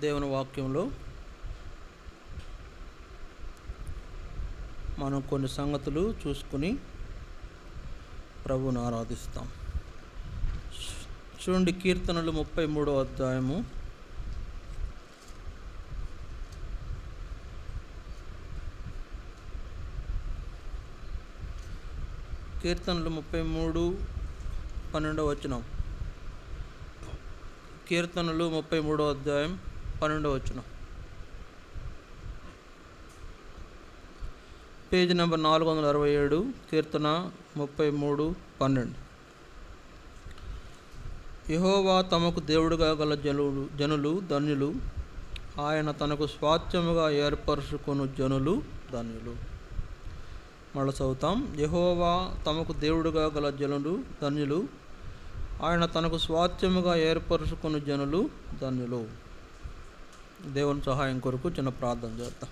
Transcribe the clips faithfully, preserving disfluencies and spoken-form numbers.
దేవుని వాక్యంలో మనం కొన్ని సంగతులు చూసుకుని ప్రభువును ఆరాధిస్తాం. చూడండి, కీర్తనలు ముప్పై మూడో అధ్యాయము కీర్తనలు ముప్పై మూడు పన్నెండవ వచనం. కీర్తనలు ముప్పై మూడో అధ్యాయం పన్నెండవ వచనం, పేజీ నెంబర్ నాలుగు వందల అరవై ఏడు, కీర్తన ముప్పై మూడు పన్నెండు. యెహోవా తమకు దేవుడుగా గల జనులు జనులు ధన్యులు, ఆయన తనకు స్వాస్థ్యముగా ఏర్పరచుకొను జనులు ధన్యులు. మళ్ళీ చదువుతాం. యెహోవా తమకు దేవుడుగా గల జనులు ధన్యులు, ఆయన తనకు స్వాస్థ్యముగా ఏర్పరచుకున్న జనులు ధన్యులు. దేవుని సహాయం కొరకు చిన్న ప్రార్థన చేద్దాం.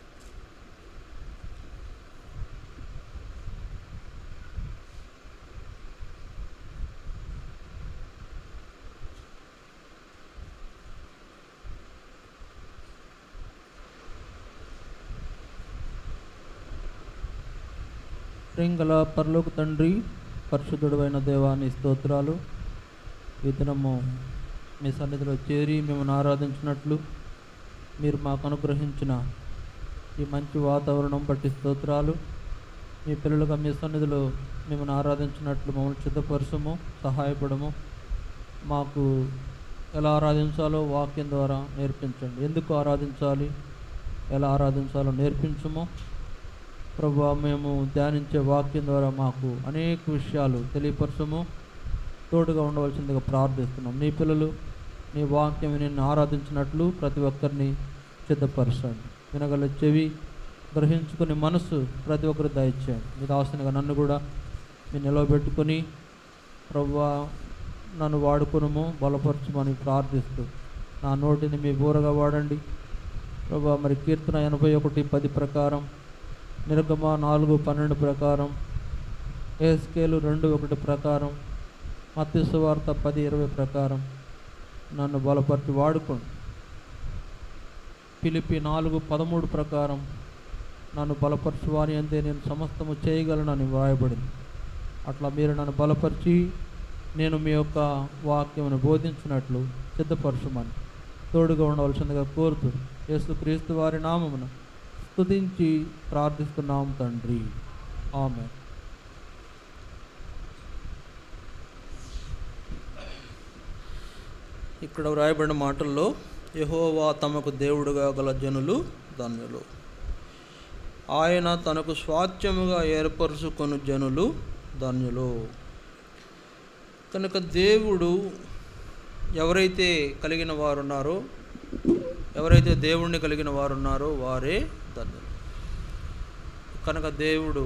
ప్రింగల పరలోక తండ్రి, పరిశుద్ధుడు అయిన దేవాని స్తోత్రాలు. ఈ దినము మీ సన్నిధిలో చేరి మిమ్మల్ని ఆరాధించినట్లు మీరు మాకు అనుగ్రహించిన ఈ మంచి వాతావరణం బట్టి స్తోత్రాలు. మీ పిల్లలుగా మీ సన్నిధిలో మిమ్మల్ని ఆరాధించినట్లు మమ్మల్ని సిద్ధపరచము, సహాయపడము. మాకు ఎలా ఆరాధించాలో వాక్యం ద్వారా నేర్పించండి. ఎందుకు ఆరాధించాలి, ఎలా ఆరాధించాలో నేర్పించము ప్రభువా. మేము ధ్యానించే వాక్యం ద్వారా మాకు అనేక విషయాలు తెలియపరచము, తోడుగా ఉండవలసిందిగా ప్రార్థిస్తున్నాం. నీ పిల్లలు నీ వాక్యం నిన్ను ఆరాధించినట్లు ప్రతి ఒక్కరిని సిద్ధపరచండి. వినగల చెవి, గ్రహించుకుని మనసు ప్రతి ఒక్కరు దయచేయండి. మీ దాసునిగా నన్ను కూడా మీరు నిలవబెట్టుకొని ప్రభువా నన్ను వాడుకునము, బలపరచమని ప్రార్థిస్తూ నా నోటిని మీ బూరగా వాడండి ప్రభువా. మరి కీర్తన ఎనభై ఒకటి పది ప్రకారం, నిర్గమ నాలుగు పన్నెండు ప్రకారం, ఎహెజ్కేలు రెండు ఒకటి ప్రకారం, మత్తయి సువార్త పది ఇరవై ప్రకారం నన్ను బలపరిచి వాడుకోండి. ఫిలిప్పీ నాలుగు పదమూడు ప్రకారం నన్ను బలపరచు వారి అంతే నేను సమస్తము చేయగలనని వ్రాయబడింది. అట్లా మీరు నన్ను బలపరిచి నేను మీ యొక్క వాక్యమును బోధించినట్లు సిద్ధపరచమని తోడుగా ఉండవలసిందిగా కోరుతూ యేసుక్రీస్తు వారి నామమున స్తుతించి ప్రార్థిస్తున్నాం తండ్రి, ఆమేన్. ఇక్కడ వ్రాయబడిన మాటల్లో యెహోవా తమకు దేవుడుగా గల జనులు ధన్యులు, ఆయన తనకు స్వాస్థ్యముగా ఏర్పరచుకొను జనులు ధన్యులు. కనుక దేవుడు ఎవరైతే కలిగిన వారు ఉన్నారో, ఎవరైతే దేవుణ్ణి కలిగిన వారు ఉన్నారో వారే ధన్యులు. కనుక దేవుడు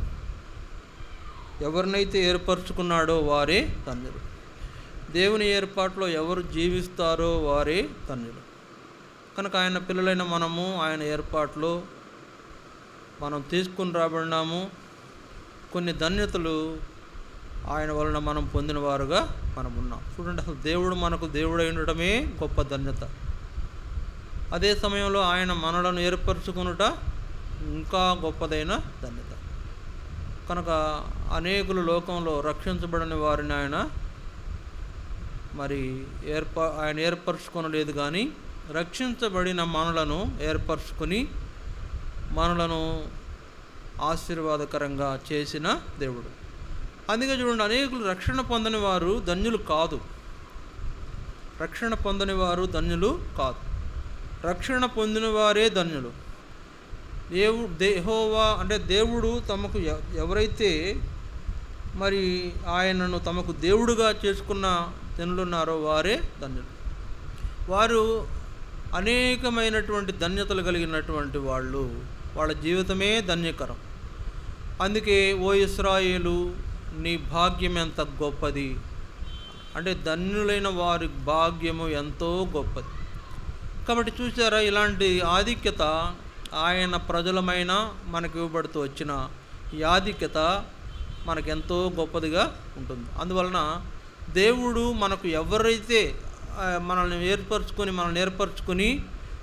ఎవరినైతే ఏర్పరచుకున్నాడో వారే ధన్యులు. దేవుని ఏర్పాటులో ఎవరు జీవిస్తారో వారే ధన్యులు. కనుక ఆయన పిల్లలైన మనము ఆయన ఏర్పాటులో మనం తీసుకుని రాబడినాము. కొన్ని ధన్యతలు ఆయన వలన మనం పొందిన వారుగా మనం ఉన్నాం. చూడండి, అసలు దేవుడు మనకు దేవుడై ఉండటమే గొప్ప ధన్యత. అదే సమయంలో ఆయన మనలను ఏర్పరచుకునుట ఇంకా గొప్పదైన ధన్యత. కనుక అనేకులు లోకంలో రక్షించబడని వారిని ఆయన మరి ఏర్పా ఆయన ఏర్పరచుకొనలేదు, కానీ రక్షించబడిన మనలను ఏర్పరచుకొని మనలను ఆశీర్వాదకరంగా చేసిన దేవుడు. అందుకే చూడండి, అనేకులు రక్షణ పొందని వారు ధన్యులు కాదు. రక్షణ పొందని వారు ధన్యులు కాదు, రక్షణ పొందిన వారే ధన్యులు. దేవుడు యెహోవా అంటే దేవుడు తమకు ఎవరైతే మరి ఆయనను తమకు దేవుడుగా చేసుకున్న జనులు ఉన్నారో వారే ధన్యులు. వారు అనేకమైనటువంటి ధన్యతలు కలిగినటువంటి వాళ్ళు, వాళ్ళ జీవితమే ధన్యకరం. అందుకే ఓ ఇశ్రాయేలు నీ భాగ్యం ఎంత గొప్పది అంటే ధన్యులైన వారి భాగ్యము ఎంతో గొప్పది. కాబట్టి చూసారా, ఇలాంటి ఆధిక్యత ఆయన ప్రజలమైన మనకు ఇవ్వబడుతూ వచ్చిన ఈ ఆధిక్యత మనకెంతో గొప్పదిగా ఉంటుంది. అందువలన దేవుడు మనకు ఎవరైతే మనల్ని ఏర్పరచుకొని మనల్ని ఏర్పరచుకొని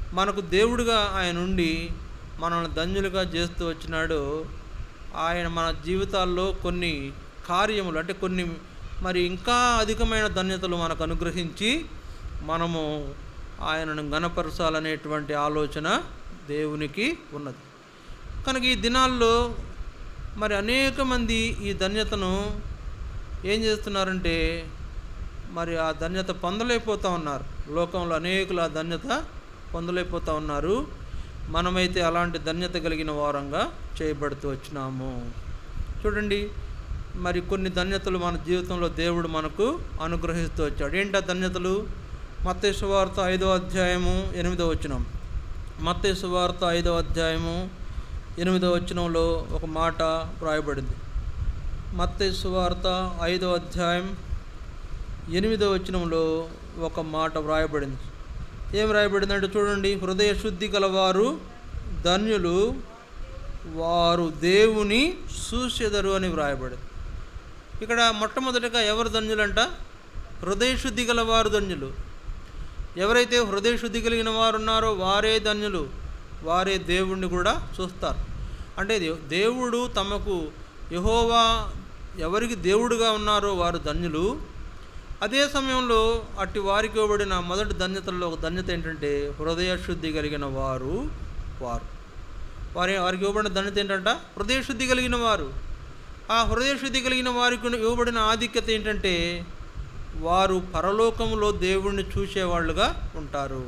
మనకు దేవుడిగా ఆయన ఉండి మనల్ని ధన్యులుగా చేస్తూ వచ్చినాడు. ఆయన మన జీవితాల్లో కొన్ని కార్యములు అంటే కొన్ని మరి ఇంకా అధికమైన ధన్యతలు మనకు అనుగ్రహించి మనము ఆయనను ఘనపరచాలనేటువంటి ఆలోచన దేవునికి ఉన్నది. కనుక ఈ దినాల్లో మరి అనేక మంది ఈ ధన్యతను ఏం చేస్తున్నారంటే మరి ఆ ధన్యత పొందలేకపోతూ ఉన్నారు. లోకంలో అనేకులు ఆ ధన్యత పొందలేకపోతూ ఉన్నారు. మనమైతే అలాంటి ధన్యత కలిగిన వారంగా చేయబడుతూ వచ్చినాము. చూడండి, మరి కొన్ని ధన్యతలు మన జీవితంలో దేవుడు మనకు అనుగ్రహిస్తూ వచ్చాడు. ఏంటి ఆ ధన్యతలు? మత్తయి సువార్త ఐదో అధ్యాయము ఎనిమిదో వచనం. మత్తయి సువార్త ఐదో అధ్యాయము ఎనిమిదో వచనంలో ఒక మాట వ్రాయబడింది. మత్తయి సువార్త ఐదో అధ్యాయం ఎనిమిదో వచనంలో ఒక మాట వ్రాయబడింది. ఏం రాయబడిందంటే చూడండి, హృదయ శుద్ధి గలవారు ధన్యులు, వారు దేవుని చూసెదరు అని వ్రాయబడింది. ఇక్కడ మొట్టమొదటిగా ఎవరు ధన్యులంట? హృదయ శుద్ధి గలవారు ధన్యులు. ఎవరైతే హృదయ శుద్ధి కలిగిన వారు ఉన్నారో వారే ధన్యులు, వారే దేవుణ్ణి కూడా చూస్తారు. అంటే దేవుడు తమకు యెహోవా ఎవరికి దేవుడుగా ఉన్నారో వారు ధన్యులు. అదే సమయంలో అట్టి వారికి ఇవ్వబడిన మొదటి ధన్యతల్లో ఒక ధన్యత ఏంటంటే హృదయ శుద్ధి కలిగిన వారు వారు వారి వారికి ఇవ్వబడిన ధన్యత ఏంటంట? హృదయ శుద్ధి కలిగిన వారు. ఆ హృదయ శుద్ధి కలిగిన వారికి ఇవ్వబడిన ఆధిక్యత ఏంటంటే వారు పరలోకంలో దేవుణ్ణి చూసేవాళ్ళుగా ఉంటారు.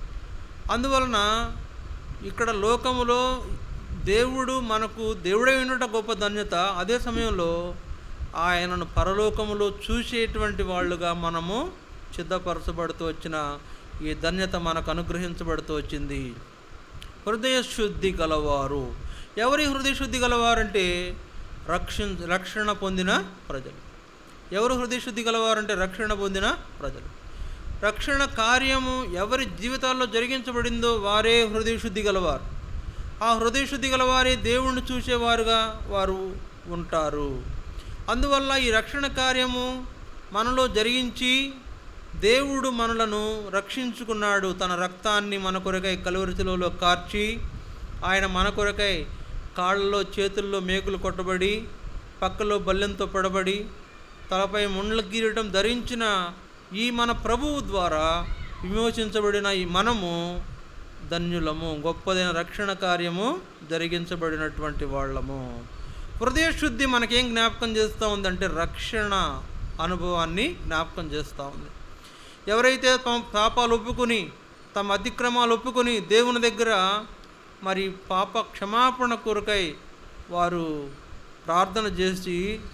అందువలన ఇక్కడ లోకములో దేవుడు మనకు దేవుడై ఉండటం గొప్ప ధన్యత. అదే సమయంలో ఆయనను పరలోకములో చూసేటువంటి వాళ్ళుగా మనము సిద్ధపరచబడుతూ వచ్చిన ఈ ధన్యత మనకు అనుగ్రహించబడుతూ వచ్చింది. హృదయ శుద్ధి గలవారు. ఎవరి హృదయ శుద్ధి గలవారంటే రక్షణ రక్షణ పొందిన ప్రజలు. ఎవరు హృదయ శుద్ధి గలవారంటే రక్షణ పొందిన ప్రజలు. రక్షణ కార్యము ఎవరి జీవితాల్లో జరిగించబడిందో వారే హృదయ శుద్ధి గలవారు. ఆ హృదయ శుద్ధి గలవారే దేవుణ్ణి చూసేవారుగా వారు ఉంటారు. అందువల్ల ఈ రక్షణ కార్యము మనలో జరిగించి దేవుడు మనలను రక్షించుకున్నాడు. తన రక్తాన్ని మన కొరకై కలువరి శిలువలో కార్చి ఆయన మన కొరకై కాళ్ళలో చేతుల్లో మేకులు కొట్టబడి పక్కలో బల్లెంతో పడబడి తలపై ముండ్ల కిరీటం ధరించిన ఈ మన ప్రభువు ద్వారా విమోచించబడిన ఈ మనము ధన్యులము. గొప్పదైన రక్షణ కార్యము జరిగించబడినటువంటి వాళ్ళము. హృదయ శుద్ధి మనకేం జ్ఞాపకం చేస్తూ ఉందంటే రక్షణ అనుభవాన్ని జ్ఞాపకం చేస్తూ ఉంది. ఎవరైతే తమ పాపాలు ఒప్పుకొని తమ అతిక్రమాలు ఒప్పుకొని దేవుని దగ్గర మరి పాప క్షమాపణ కొరకై వారు ప్రార్థన చేసి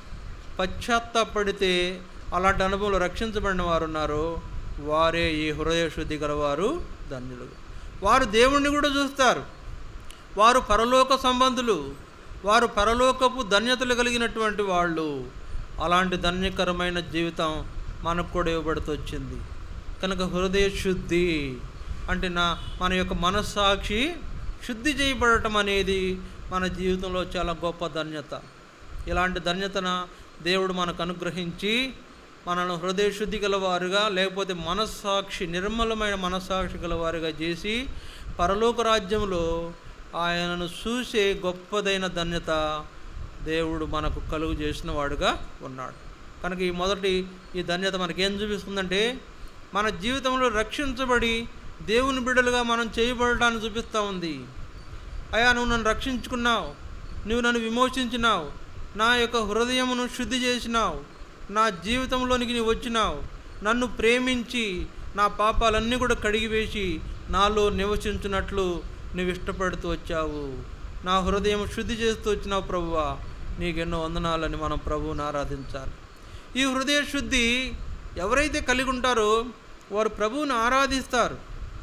పశ్చాత్తాపడితే అలాంటి అనుభవంలో రక్షించబడిన వారు ఉన్నారో వారే ఈ హృదయ శుద్ధి గలవారు ధన్యులు. వారు దేవుణ్ణి కూడా చూస్తారు. వారు పరలోక సంబంధులు. వారు పరలోకపు ధన్యతలు కలిగినటువంటి వాళ్ళు. అలాంటి ధన్యకరమైన జీవితం మనకు కూడా ఇవ్వబడుతూ వచ్చింది. కనుక హృదయ శుద్ధి అంటే నా మన యొక్క మనస్సాక్షి శుద్ధి చేయబడటం అనేది మన జీవితంలో చాలా గొప్ప ధన్యత. ఇలాంటి ధన్యతన దేవుడు మనకు అనుగ్రహించి మనను హృదయ శుద్ధి గలవారుగా లేకపోతే మనస్సాక్షి నిర్మలమైన మనస్సాక్షి గలవారుగా చేసి పరలోక రాజ్యంలో ఆయనను చూసే గొప్పదైన ధన్యత దేవుడు మనకు కలుగు చేసిన వాడుగా ఉన్నాడు. కనుక ఈ మొదటి ఈ ధన్యత మనకేం చూపిస్తుందంటే మన జీవితంలో రక్షించబడి దేవుని బిడ్డలుగా మనం చేయబడటాన్ని చూపిస్తూ ఉంది. అయ్యా, నువ్వు నన్ను రక్షించుకున్నావు, నువ్వు నన్ను విమోచించినావు, నా యొక్క హృదయమును శుద్ధి చేసినావు, నా జీవితంలోనికి నీవు వచ్చినావు, నన్ను ప్రేమించి నా పాపాలన్నీ కూడా కడిగివేసి నాలో నివసించినట్లు నువ్వు ఇష్టపడుతూ వచ్చావు. నా హృదయం శుద్ధి చేస్తూ వచ్చినావు ప్రభువా, నీకెన్నో వందనాలని మనం ప్రభువుని ఆరాధించాలి. ఈ హృదయ శుద్ధి ఎవరైతే కలిగి ఉంటారో వారు ప్రభువుని ఆరాధిస్తారు.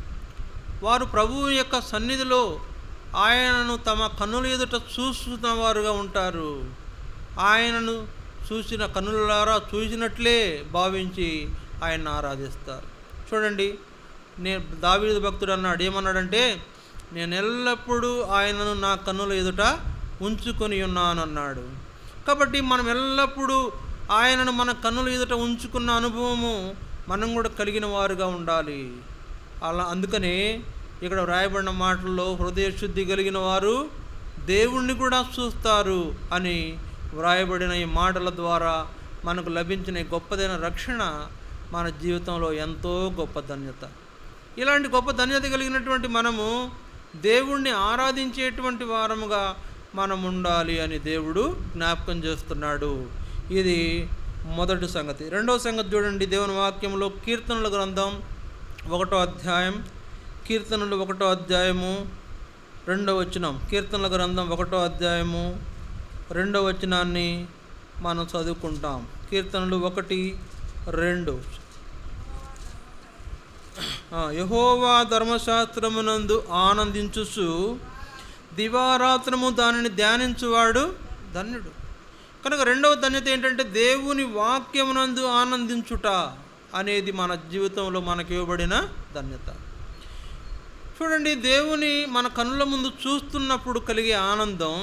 వారు ప్రభువు యొక్క సన్నిధిలో ఆయనను తమ కన్నుల ఎదుట చూస్తున్న వారుగా ఉంటారు. ఆయనను చూసిన కన్నులారా చూసినట్లే భావించి ఆయన్ని ఆరాధిస్తారు. చూడండి, నేను దావీదు భక్తుడు అన్నాడు, ఏమన్నాడంటే నేను ఎల్లప్పుడూ ఆయనను నా కన్నుల ఎదుట ఉంచుకొని ఉన్నాను అన్నాడు. కాబట్టి మనం ఎల్లప్పుడూ ఆయనను మన కన్నుల ఎదుట ఉంచుకున్న అనుభవము మనం కూడా కలిగిన వారుగా ఉండాలి. అలా అందుకనే ఇక్కడ వ్రాయబడిన మాటల్లో హృదయ శుద్ధి కలిగిన వారు దేవుణ్ణి కూడా చూస్తారు అని వ్రాయబడిన ఈ మాటల ద్వారా మనకు లభించిన ఈ గొప్పదైన రక్షణ మన జీవితంలో ఎంతో గొప్ప ధన్యత. ఇలాంటి గొప్ప ధన్యత కలిగినటువంటి మనము దేవుణ్ణి ఆరాధించేటువంటి వారముగా మనం ఉండాలి అని దేవుడు జ్ఞాపకం చేస్తున్నాడు. ఇది మొదటి సంగతి. రెండవ సంగతి చూడండి, దేవుని వాక్యంలో కీర్తనల గ్రంథం ఒకటో అధ్యాయం, కీర్తనలు ఒకటో అధ్యాయము రెండవ వచనం. కీర్తనల గ్రంథం ఒకటో అధ్యాయము రెండవ వచనాన్ని మనం చదువుకుంటాం. కీర్తనలు ఒకటి రెండు. యెహోవా ధర్మశాస్త్రమునందు ఆనందించుచు దివారాత్రము దానిని ధ్యానించువాడు ధన్యుడు. కనుక రెండవ ధన్యత ఏంటంటే దేవుని వాక్యమునందు ఆనందించుట అనేది మన జీవితంలో మనకి ఇవ్వబడిన ధన్యత. చూడండి, దేవుని మన కన్నుల ముందు చూస్తున్నప్పుడు కలిగే ఆనందం,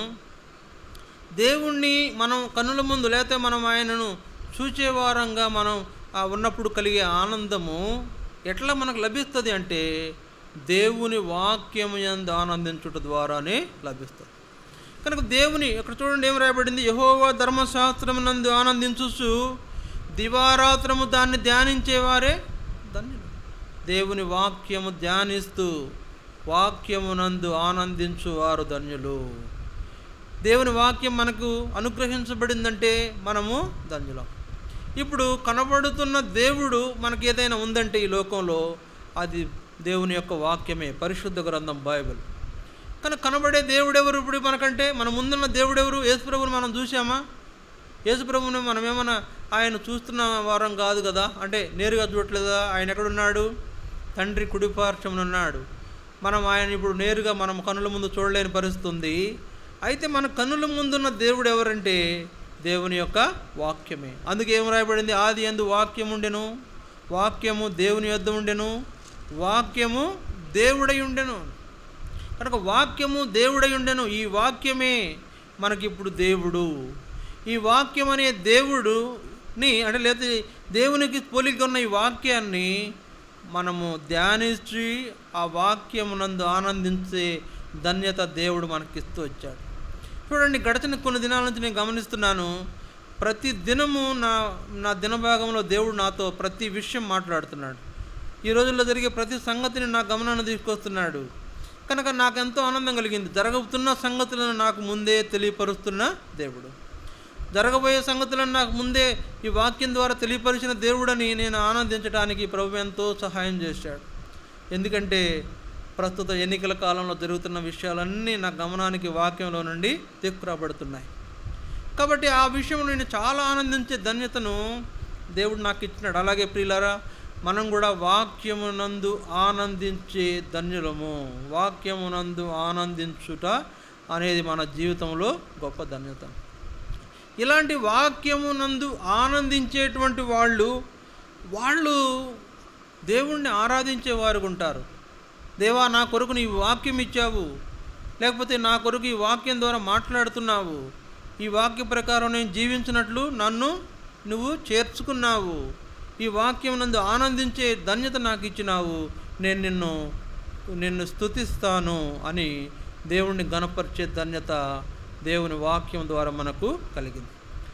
దేవుణ్ణి మనం కన్నుల ముందు లేకపోతే మనం ఆయనను చూచేవారంగా మనం ఉన్నప్పుడు కలిగే ఆనందము ఎట్లా మనకు లభిస్తుంది అంటే దేవుని వాక్యము యందు ఆనందించుట ద్వారానే లభిస్తుంది. కనుక దేవుని ఇక్కడ చూడండి ఏం రాయబడింది, యెహోవా ధర్మశాస్త్రమునందు ఆనందించుచు దివారాత్రము దాన్ని ధ్యానించేవారే ధన్యులు. దేవుని వాక్యము ధ్యానిస్తూ వాక్యమునందు ఆనందించువారు ధన్యులు. దేవుని వాక్యం మనకు అనుగ్రహించబడిందంటే మనము ధన్యులం. ఇప్పుడు కనబడుతున్న దేవుడు మనకి ఏదైనా ఉందంటే ఈ లోకంలో అది దేవుని యొక్క వాక్యమే, పరిశుద్ధ గ్రంథం బైబిల్. కానీ కనబడే దేవుడు ఎవరు? ఇప్పుడు మనకంటే మన ముందున్న దేవుడు ఎవరు? యేసుప్రభుని మనం చూసామా? యేసుప్రభుని మనం ఏమన్నా ఆయన చూస్తున్న వారం కాదు కదా, అంటే నేరుగా చూడట్లేదా? ఆయన ఎక్కడున్నాడు? తండ్రి కుడిపార్శ్వమున ఉన్నాడు. మనం ఆయన ఇప్పుడు నేరుగా మనం కన్నుల ముందు చూడలేని పరిస్థితి ఉంది. అయితే మన కన్నుల ముందున్న దేవుడు ఎవరంటే దేవుని యొక్క వాక్యమే. అందుకే ఏం రాయబడింది, ఆది యందు వాక్యం ఉండెను, వాక్యము దేవుని యొద్ద ఉండెను, వాక్యము దేవుడై ఉండెను. కనుక వాక్యము దేవుడై ఉండెను, ఈ వాక్యమే మనకిప్పుడు దేవుడు. ఈ వాక్యం అనే దేవుడుని అంటే లేదా దేవునికి పోలిక ఉన్న ఈ వాక్యాన్ని మనము ధ్యానించి ఆ వాక్యమునందు ఆనందించే ధన్యత దేవుడు మనకిస్తూ వచ్చాడు. చూడండి, గడిచిన కొన్ని దినాల నుంచి నేను గమనిస్తున్నాను, ప్రతి దినము నా నా దినభాగంలో దేవుడు నాతో ప్రతి విషయం మాట్లాడుతున్నాడు. ఈ రోజుల్లో జరిగే ప్రతి సంగతిని నా గమనాన్ని తీసుకొస్తున్నాడు. కనుక నాకు ఎంతో ఆనందం కలిగింది. జరగబోతున్న సంగతులను నాకు ముందే తెలియపరుస్తున్న దేవుడు, జరగబోయే సంగతులను నాకు ముందే ఈ వాక్యం ద్వారా తెలియపరిచిన దేవుడని నేను ఆనందించడానికి ప్రభు ఎంతో సహాయం చేశాడు. ఎందుకంటే ప్రస్తుత ఎన్నికల కాలంలో జరుగుతున్న విషయాలన్నీ నా గమనానికి వాక్యంలో నుండి తీసుకురాబడుతున్నాయి. కాబట్టి ఆ విషయంలో నేను చాలా ఆనందించే ధన్యతను దేవుడు నాకు ఇచ్చినాడు. అలాగే ప్రియులారా, మనం కూడా వాక్యమునందు ఆనందించే ధన్యులము. వాక్యమునందు ఆనందించుట అనేది మన జీవితంలో గొప్ప ధన్యత. ఇలాంటి వాక్యమునందు ఆనందించేటువంటి వాళ్ళు వాళ్ళు దేవుణ్ణి ఆరాధించేవారు ఉంటారు. దేవా, నా కొరకు నీ వాక్యం ఇచ్చావు, లేకపోతే నా కొరకు ఈ వాక్యం ద్వారా మాట్లాడుతున్నావు, ఈ వాక్య ప్రకారం నేను జీవించినట్లు నన్ను నువ్వు చేర్చుకున్నావు, ఈ వాక్యం నందు ఆనందించే ధన్యత నాకు ఇచ్చినావు, నేను నిన్ను నిన్ను స్తుతిస్తాను అని దేవుణ్ణి గణపరిచే ధన్యత దేవుని వాక్యం ద్వారా మనకు కలిగింది.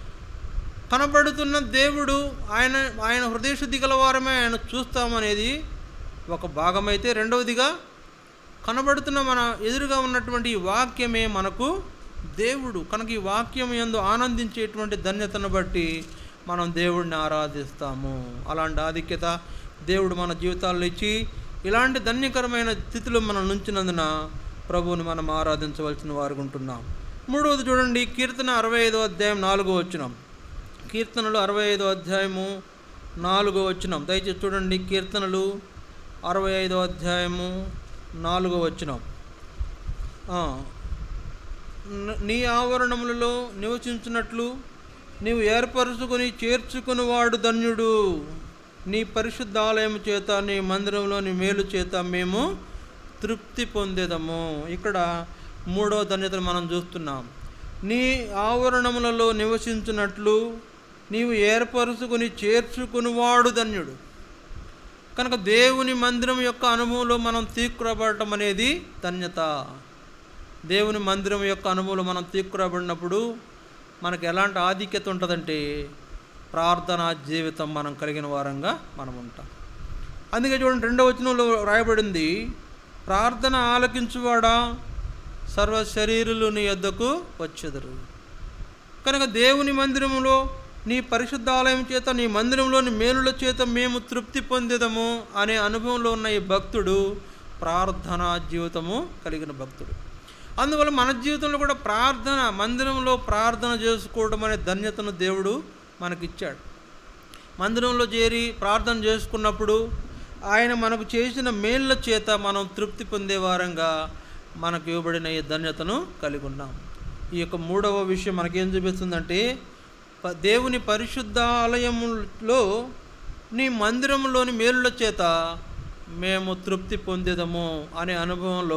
కనబడుతున్న దేవుడు ఆయన ఆయన హృదయశుద్ధి గలవారమే ఆయన చూస్తామనేది ఒక భాగమైతే, రెండవదిగా కనబడుతున్న మన ఎదురుగా ఉన్నటువంటి ఈ వాక్యమే మనకు దేవుడు. కనుక ఈ వాక్యం యందు ఆనందించేటువంటి ధన్యతను బట్టి మనం దేవుడిని ఆరాధిస్తాము. అలాంటి ఆధిక్యత దేవుడు మన జీవితాల్లో ఇచ్చి ఇలాంటి ధన్యకరమైన స్థితిలో మనం నుంచినందున ప్రభువుని మనం ఆరాధించవలసిన వారు ఉంటున్నాం. మూడవది చూడండి, కీర్తన అరవై ఐదో అధ్యాయం నాలుగో వచనం. కీర్తనలు అరవై ఐదో అధ్యాయము నాలుగో వచనం. దయచేసి చూడండి, కీర్తనలు అరవై ఐదో అధ్యాయము నాలుగో వచనం. నీ ఆవరణములలో నివసించినట్లు నీవు ఏర్పరుచుకొని చేర్చుకుని వాడు ధన్యుడు. నీ పరిశుద్ధ ఆలయం చేత నీ మందిరంలోని మేలు చేత మేము తృప్తి పొందేదము. ఇక్కడ మూడవ ధన్యతను మనం చూస్తున్నాం. నీ ఆవరణములలో నివసించినట్లు నీవు ఏర్పరుచుకొని చేర్చుకుని వాడు ధన్యుడు. కనుక దేవుని మందిరం యొక్క అనుభవంలో మనం తీసుకురాబడటం అనేది ధన్యత. దేవుని మందిరం యొక్క అనుభవంలో మనం తీసుకురాబడినప్పుడు మనకు ఎలాంటి ఆధిక్యత ఉంటుందంటే ప్రార్థనా జీవితం మనం కలిగిన వారంగా మనం ఉంటాం. అందుకే చూడండి, రెండవ వచనంలో రాయబడింది, ప్రార్థన ఆలకించువాడా సర్వ శరీరులు నీ యొద్దకు వచ్చెదరు. కనుక దేవుని మందిరంలో నీ పరిశుద్ధ ఆలయం చేత, నీ మందిరంలోని మేలుల చేత మేము తృప్తి పొందేదము అనే అనుభవంలో ఉన్న ఈ భక్తుడు ప్రార్థనా జీవితము కలిగిన భక్తుడు. అందువల్ల మన జీవితంలో కూడా ప్రార్థన, మందిరంలో ప్రార్థన చేసుకోవడం అనే ధన్యతను దేవుడు మనకిచ్చాడు. మందిరంలో చేరి ప్రార్థన చేసుకున్నప్పుడు ఆయన మనకు చేసిన మేళ్ళ చేత మనం తృప్తి పొందే వారంగా మనకు ఇవ్వబడిన ఈ ధన్యతను కలిగి ఉన్నాం. ఈ యొక్క మూడవ విషయం మనకేం చూపిస్తుందంటే, దేవుని పరిశుద్ధ ఆలయంలో నీ మందిరంలోని మేలుల చేత మేము తృప్తి పొందేదము అనే అనుభవంలో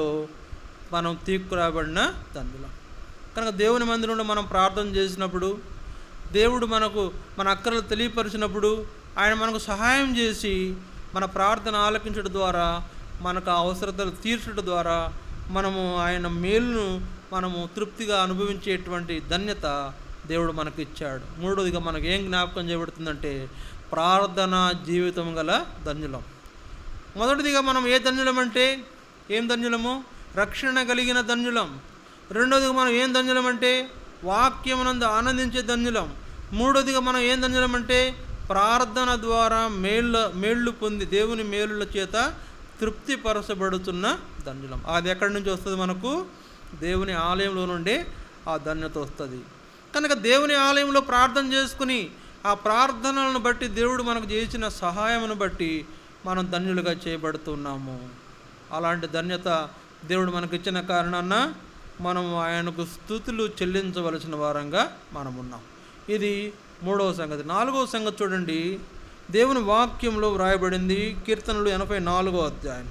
మనం తీసుకురాబడిన ధన్యులం. కనుక దేవుని మందిరంలో మనం ప్రార్థన చేసినప్పుడు, దేవుడు మనకు మన అక్కర్లు తెలియపరిచినప్పుడు, ఆయన మనకు సహాయం చేసి మన ప్రార్థన ఆలకించడం ద్వారా, మనకు అవసరతలు తీర్చడం ద్వారా మనము ఆయన మేలును మనము తృప్తిగా అనుభవించేటువంటి ధన్యత దేవుడు మనకు ఇచ్చాడు. మూడోదిగా మనకు ఏం జ్ఞాపకం చేయబడుతుందంటే ప్రార్థనా జీవితం గల ధన్యులం. మొదటిదిగా మనం ఏ ధన్యులం అంటే ఏం ధన్యులము? రక్షణ కలిగిన ధన్యులం. రెండోదిగా మనం ఏం ధన్యులం అంటే వాక్యమునందు ఆనందించే ధన్యులం. మూడోదిగా మనం ఏం ధన్యులం అంటే ప్రార్థన ద్వారా మేళ్ళ మేళ్ళు పొంది దేవుని మేలుల చేత తృప్తిపరచబడుతున్న ధన్యులం. అది ఎక్కడి నుంచి వస్తుంది? మనకు దేవుని ఆలయంలో నుండి ఆ ధన్యత వస్తుంది. కనుక దేవుని ఆలయంలో ప్రార్థన చేసుకుని ఆ ప్రార్థనలను బట్టి దేవుడు మనకు చేసిన సహాయమును బట్టి మనం ధన్యులుగా చేయబడుతున్నాము. అలాంటి ధన్యత దేవుడు మనకు ఇచ్చిన కారణాన మనం ఆయనకు స్తుతులు చెల్లించవలసిన వారంగా మనం ఉన్నాం. ఇది మూడవ సంగతి. నాలుగవ సంగతి చూడండి, దేవుని వాక్యంలో వ్రాయబడింది. కీర్తనలు ఎనభై నాలుగో అధ్యాయం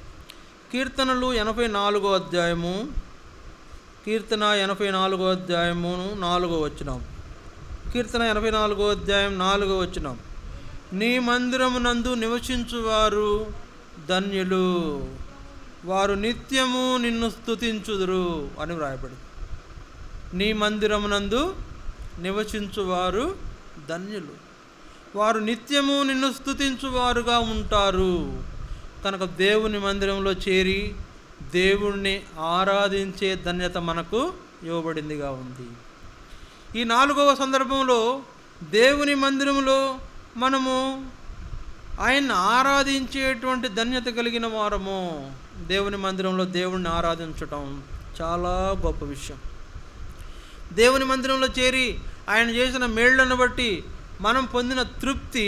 కీర్తనలు ఎనభై నాలుగో అధ్యాయము కీర్తన ఎనభై నాలుగో అధ్యాయము నాలుగో వచనం కీర్తన ఎనభై నాలుగో అధ్యాయం నాలుగో వచనం నీ మందిరమునందు నివసించువారు ధన్యులు, వారు నిత్యము నిన్ను స్తుతించుదురు అని వ్రాయబడింది. నీ మందిరమునందు నివసించువారు ధన్యులు, వారు నిత్యము నిన్ను స్తుతించువారుగా ఉంటారు. కనుక దేవుని మందిరంలో చేరి దేవుణ్ణి ఆరాధించే ధన్యత మనకు ఇవ్వబడిందిగా ఉంది. ఈ నాలుగవ సందర్భంలో దేవుని మందిరంలో మనము ఆయన్ని ఆరాధించేటువంటి ధన్యత కలిగిన వారము. దేవుని మందిరంలో దేవుణ్ణి ఆరాధించటం చాలా గొప్ప విషయం. దేవుని మందిరంలో చేరి ఆయన చేసిన మేళ్లను బట్టి మనం పొందిన తృప్తి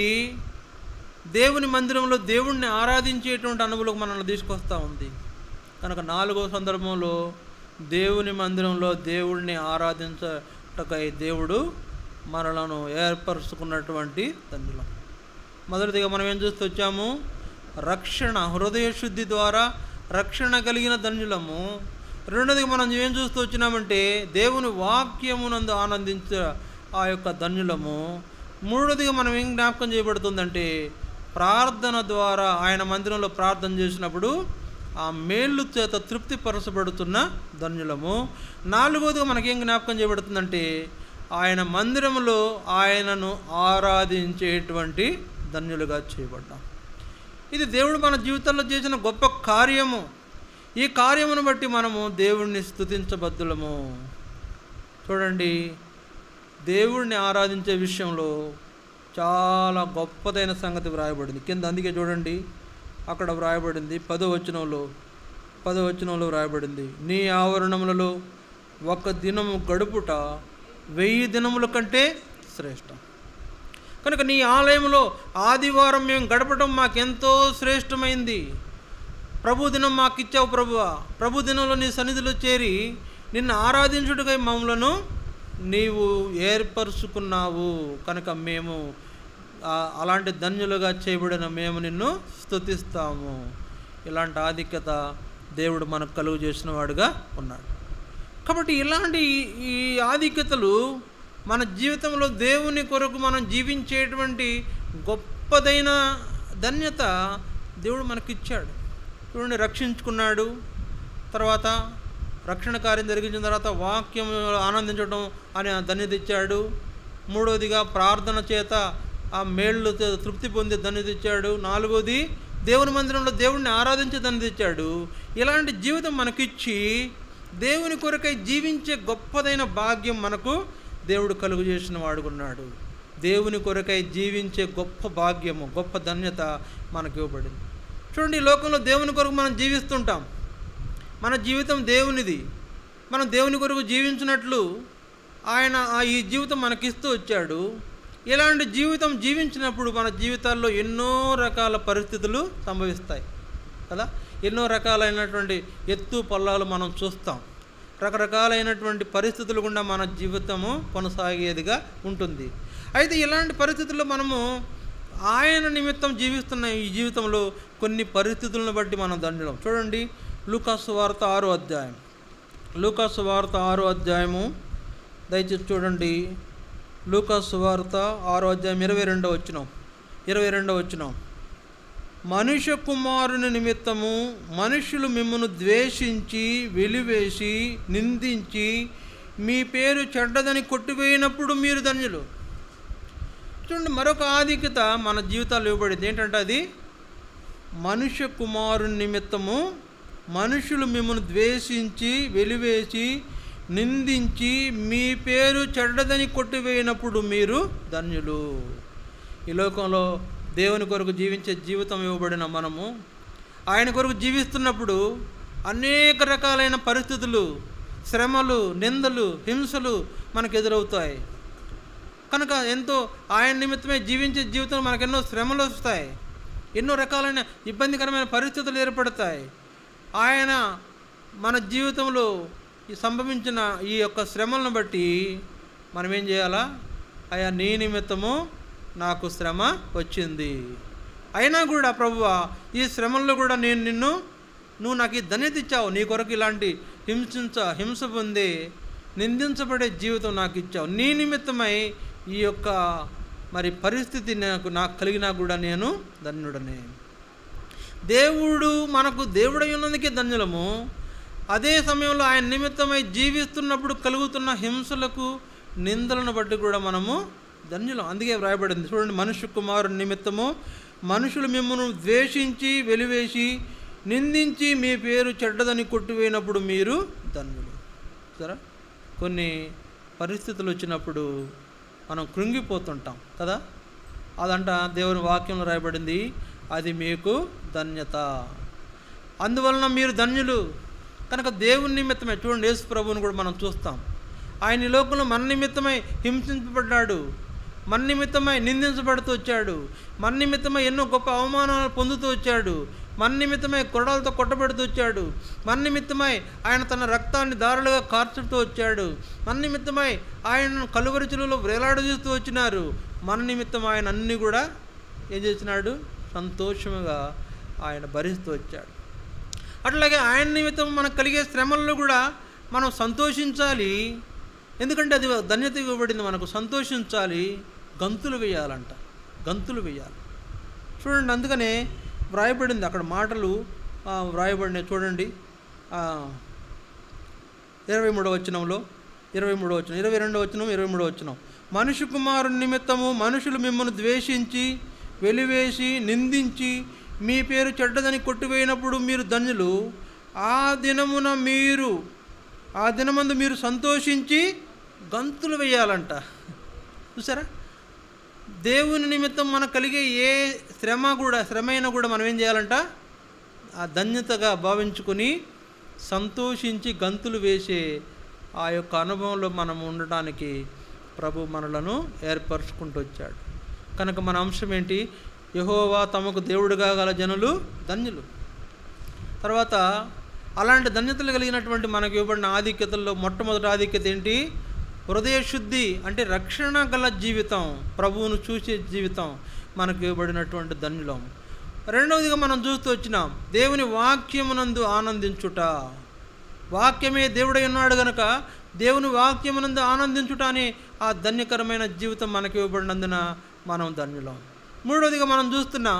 దేవుని మందిరంలో దేవుణ్ణి ఆరాధించేటువంటి అనుభవం మనల్ని తీసుకొస్తూ ఉంది. కనుక నాలుగో సందర్భంలో దేవుని మందిరంలో దేవుణ్ణి ఆరాధించటకై దేవుడు మనలను ఏర్పరచుకున్నటువంటి ధన్యులం. మొదటిదిగా మనం ఏం చూస్తూ వచ్చాము? రక్షణ, హృదయ శుద్ధి ద్వారా రక్షణ కలిగిన ధన్యులము. రెండోదిగా మనం ఏం చూస్తూ వచ్చినామంటే దేవుని వాక్యమునందు ఆనందించే ఆ యొక్క ధన్యులము. మూడోదిగా మనం ఏం జ్ఞాపకం చేయబడుతుందంటే ప్రార్థన ద్వారా ఆయన మందిరంలో ప్రార్థన చేసినప్పుడు ఆ మేళ్ళు చేత తృప్తిపరచబడుతున్న ధన్యులము. నాలుగోదిగా మనకేం జ్ఞాపకం చేయబడుతుందంటే ఆయన మందిరంలో ఆయనను ఆరాధించేటువంటి ధన్యులుగా చేయబడ్డాం. ఇది దేవుడు మన జీవితంలో చేసిన గొప్ప కార్యము. ఈ కార్యమును బట్టి మనము దేవుణ్ణి స్తుతించబద్దులము. చూడండి, దేవుణ్ణి ఆరాధించే విషయంలో చాలా గొప్పదైన సంగతి వ్రాయబడింది కింద. అందుకే చూడండి, అక్కడ వ్రాయబడింది పదో వచనంలో పదో వచనంలో వ్రాయబడింది, నీ ఆవరణములలో ఒక దినము గడుపుట వెయ్యి దినముల కంటే శ్రేష్టం. కనుక నీ ఆలయంలో ఆదివారం మేము గడపడం మాకెంతో శ్రేష్టమైంది. ప్రభు దినం మాకు ఇచ్చావు ప్రభువా. ప్రభు దినంలో నీ సన్నిధిలో చేరి నిన్ను ఆరాధించుటకై మమ్మలను నీవు ఏర్పరచుకున్నావు. కనుక మేము అలాంటి ధన్యులుగా చేయబడిన మేము నిన్ను స్తుతిస్తాము. ఇలాంటి ఆధిక్యత దేవుడు మనకు కలుగు చేసిన వాడుగా ఉన్నాడు. కాబట్టి ఇలాంటి ఈ ఆధిక్యతలు మన జీవితంలో దేవుని కొరకు మనం జీవించేటువంటి గొప్పదైన ధన్యత దేవుడు మనకిచ్చాడు. చూడండి, రక్షించుకున్నాడు, తర్వాత రక్షణ కార్యం జరిగించిన తర్వాత వాక్యం ఆనందించడం అనే ధన్యత ఇచ్చాడు. మూడవదిగా ప్రార్థన చేత ఆ మేళ్ళు తృప్తి పొంది ధన్యత ఇచ్చాడు. నాలుగోది దేవుని మందిరంలో దేవుడిని ఆరాధించే ధన్యత ఇచ్చాడు. ఇలాంటి జీవితం మనకిచ్చి దేవుని కొరకై జీవించే గొప్పదైన భాగ్యం మనకు దేవుడు కలుగు చేసిన వాడుకున్నాడు. దేవుని కొరకై జీవించే గొప్ప భాగ్యము, గొప్ప ధన్యత మనకు ఇవ్వబడింది. చూడండి, ఈ లోకంలో దేవుని కొరకు మనం జీవిస్తుంటాం. మన జీవితం దేవునిది. మనం దేవుని కొరకు జీవించినట్లు ఆయన ఈ జీవితం మనకిస్తూ వచ్చాడు. ఇలాంటి జీవితం జీవించినప్పుడు మన జీవితాల్లో ఎన్నో రకాల పరిస్థితులు సంభవిస్తాయి కదా. ఎన్నో రకాలైనటువంటి ఎత్తు పల్లాలు మనం చూస్తాం. రకరకాలైనటువంటి పరిస్థితులు గుండా మన జీవితము కొనసాగేదిగా ఉంటుంది. అయితే ఇలాంటి పరిస్థితుల్లో మనము ఆయన నిమిత్తం జీవిస్తున్న ఈ జీవితంలో కొన్ని పరిస్థితులను బట్టి మనం దండడం. చూడండి, లూకాసు వార్త ఆరో అధ్యాయం లూకాసు వార్త ఆరో అధ్యాయము దయచేసి చూడండి. లూకాసు వార్త ఆరో అధ్యాయం ఇరవై రెండో వచనం ఇరవై రెండో వచనం మనుష్య కుమారుని నిమిత్తము మనుషులు మిమ్మల్ని ద్వేషించి వెలివేసి నిందించి మీ పేరు చెడ్డదని కొట్టివేయినప్పుడు మీరు ధన్యులు. చూడండి, మరొక ఆధిక్యత మన జీవితాలు ఇవ్వబడింది. ఏంటంటే అది మనుష్య కుమారుని నిమిత్తము మనుషులు మిమ్మల్ని ద్వేషించి వెలివేసి నిందించి మీ పేరు చెడ్డదని కొట్టివేయినప్పుడు మీరు ధన్యులు. ఈ లోకంలో దేవుని కొరకు జీవించే జీవితం ఇవ్వబడిన మనము ఆయన కొరకు జీవిస్తున్నప్పుడు అనేక రకాలైన పరిస్థితులు, శ్రమలు, నిందలు, హింసలు మనకు ఎదురవుతాయి. కనుక ఎంతో ఆయన నిమిత్తమే జీవించే జీవితంలో మనకు ఎన్నో శ్రమలు వస్తాయి, ఎన్నో రకాలైన ఇబ్బందికరమైన పరిస్థితులు ఏర్పడతాయి. ఆయన మన జీవితంలో ఈ సంభవించిన ఈ యొక్క శ్రమలను బట్టి మనం ఏం చేయాలా? అయ్యా, నీ నిమిత్తము నాకు శ్రమ వచ్చింది, అయినా కూడా ప్రభువా ఈ శ్రమల్లో కూడా నేను నిన్ను నువ్వు నాకు ఈ ధన్యత ఇచ్చావు, నీ కొరకు ఇలాంటి హింసించ హింస పొందే నిందించబడే జీవితం నాకు ఇచ్చావు, నీ నిమిత్తమై ఈ యొక్క మరి పరిస్థితి నాకు నాకు కలిగినా కూడా నేను ధన్యుడనే. దేవుడు మనకు దేవుడై ఉన్నందుకే ధన్యులము. అదే సమయంలో ఆయన నిమిత్తమై జీవిస్తున్నప్పుడు కలుగుతున్న హింసలకు నిందలను బట్టి కూడా మనము ధన్యులం. అందుకే వ్రాయబడింది చూడండి, మనుష్య కుమారుని నిమిత్తము మనుషులు మిమ్మల్ని ద్వేషించి వెలివేసి నిందించి మీ పేరు చెడ్డదని కొట్టివేయినప్పుడు మీరు ధన్యులు. సరే, కొన్ని పరిస్థితులు వచ్చినప్పుడు మనం కృంగిపోతుంటాం కదా. అదంట దేవుని వాక్యంలో రాయబడింది, అది మీకు ధన్యత, అందువలన మీరు ధన్యులు. కనుక దేవుని నిమిత్తమే చూడండి, యేసు ప్రభువుని కూడా మనం చూస్తాం. ఆయన ఈ లోకంలో మన నిమిత్తమై హింసించబడ్డాడు, మన నిమిత్తమై నిందించబడుతూ వచ్చాడు, మన నిమిత్తమై ఎన్నో గొప్ప అవమానాలు పొందుతూ వచ్చాడు, మన నిమిత్తమై కొరడాలతో కొట్టబడుతూ వచ్చాడు, మన నిమిత్తమై ఆయన తన రక్తాన్ని దారులుగా కార్చుతూ వచ్చాడు, మన నిమిత్తమై ఆయన కలువరిచులలో వేలాడదీస్తూ వచ్చినారు. మన నిమిత్తం ఆయన అన్నీ కూడా ఏం చేసినాడు? సంతోషముగా ఆయన భరిస్తూ వచ్చాడు. అట్లాగే ఆయన నిమిత్తం మనకు కలిగే శ్రమల్లో కూడా మనం సంతోషించాలి. ఎందుకంటే అది ధన్యత ఇవ్వబడింది మనకు. సంతోషించాలి, గంతులు వేయాలంట, గంతులు వేయాలి. చూడండి, అందుకనే వ్రాయబడింది అక్కడ మాటలు వ్రాయబడినాయి. చూడండి, ఇరవై మూడవ వచనంలో ఇరవై మూడవ వచనం ఇరవై రెండవ వచనం ఇరవై మూడవ వచనం మనుష్య కుమారుని నిమిత్తము మనుషులు మిమ్మల్ని ద్వేషించి వెలివేసి నిందించి మీ పేరు చెడ్డదని కొట్టివేయినప్పుడు మీరు ధన్యులు. ఆ దినమున మీరు ఆ దినమందు మీరు సంతోషించి గంతులు వేయాలంట. చూసారా, దేవుని నిమిత్తం మనకు కలిగే ఏ శ్రమ కూడా శ్రమ అయినా కూడా మనం ఏం చేయాలంట? ఆ ధన్యతగా భావించుకొని సంతోషించి గంతులు వేసే ఆ యొక్క అనుభవంలో మనం ఉండటానికి ప్రభు మనలను ఏర్పరచుకుంటూ వచ్చాడు. కనుక మన అంశం ఏంటి? యెహోవా తమకు దేవుడుగా గల జనులు ధన్యులు. తర్వాత అలాంటి ధన్యతలు కలిగినటువంటి మనకు ఇవ్వబడిన ఆధిక్యతల్లో మొట్టమొదటి ఆధిక్యత ఏంటి? హృదయ శుద్ధి, అంటే రక్షణ గల జీవితం, ప్రభువును చూసే జీవితం మనకు ఇవ్వబడినటువంటి ధన్యులం. రెండవదిగా మనం చూస్తూ వచ్చినాం, దేవుని వాక్యమునందు ఆనందించుట. వాక్యమే దేవుడై ఉన్నాడు కనుక దేవుని వాక్యమునందు ఆనందించుట అనే ఆ ధన్యకరమైన జీవితం మనకి ఇవ్వబడినందున మనం ధన్యులం. మూడవదిగా మనం చూస్తున్నాం,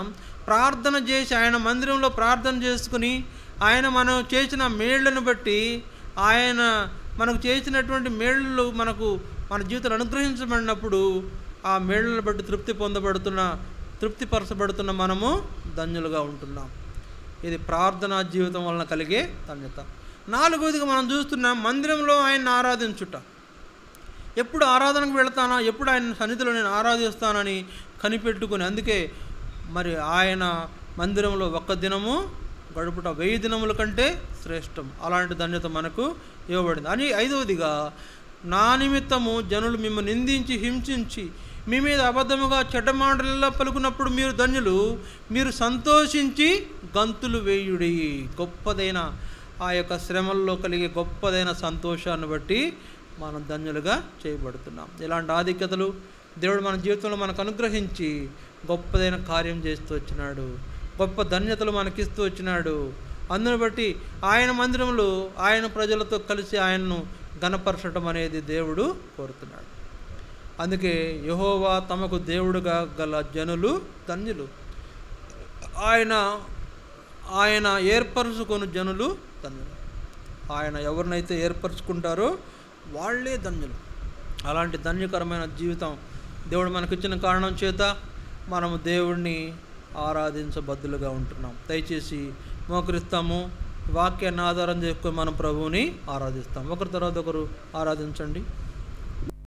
ప్రార్థన చేసి ఆయన మందిరంలో ప్రార్థన చేసుకుని ఆయన మనం చేసిన మేళ్లను బట్టి ఆయన మనకు చేసినటువంటి మేళ్ళు మనకు మన జీవితాలు అనుగ్రహించబడినప్పుడు ఆ మేళ్లను బట్టి తృప్తి పొందబడుతున్న తృప్తిపరచబడుతున్న మనము ధన్యులుగా ఉంటున్నాం. ఇది ప్రార్థనా జీవితం వలన కలిగే ధన్యత. నాలుగవదిగా మనం చూస్తున్నాం మందిరంలో ఆయన్ని ఆరాధించుట. ఎప్పుడు ఆరాధనకు వెళతానా, ఎప్పుడు ఆయన సన్నిధిలో నేను ఆరాధిస్తానని కనిపెట్టుకుని, అందుకే మరి ఆయన మందిరంలో ఒక్క దినము గడుపుట వెయ్యి దినముల కంటే శ్రేష్టం. అలాంటి ధన్యత మనకు ఇవ్వబడింది. అని ఐదవదిగా నా నిమిత్తము జనులు మిమ్మల్ని నిందించి హింసించి మీ మీద అబద్ధముగా చెడ్డ మాటలలో పలుకున్నప్పుడు మీరు ధన్యులు, మీరు సంతోషించి గంతులు వేయుడి. గొప్పదైన ఆ యొక్క శ్రమల్లో కలిగే గొప్పదైన సంతోషాన్ని బట్టి మనం ధన్యులుగా చేయబడుతున్నాం. ఇలాంటి ఆధిక్యతలు దేవుడు మన జీవితంలో మనకు అనుగ్రహించి గొప్పదైన కార్యం చేస్తూ వచ్చినాడు, గొప్ప ధన్యతలు మనకిస్తూ వచ్చినాడు. అందును బట్టి ఆయన మందిరంలో ఆయన ప్రజలతో కలిసి ఆయన్ను ఘనపరచడం అనేది దేవుడు కోరుతున్నాడు. అందుకే యెహోవా తమకు దేవుడుగా గల జనులు ధన్యులు, ఆయన ఆయన ఏర్పరచుకొని జనులు ధన్యులు. ఆయన ఎవరినైతే ఏర్పరచుకుంటారో వాళ్ళే ధన్యులు. అలాంటి ధన్యకరమైన జీవితం దేవుడు మనకిచ్చిన కారణం చేత మనము దేవుడిని ఆరాధించబద్దులుగా ఉంటున్నాం. దయచేసి మోకరిస్తాము, వాక్యాన్ని ఆధారం చేసుకొని మనం ప్రభువుని ఆరాధిస్తాం. ఒకరి తర్వాత ఒకరు ఆరాధించండి.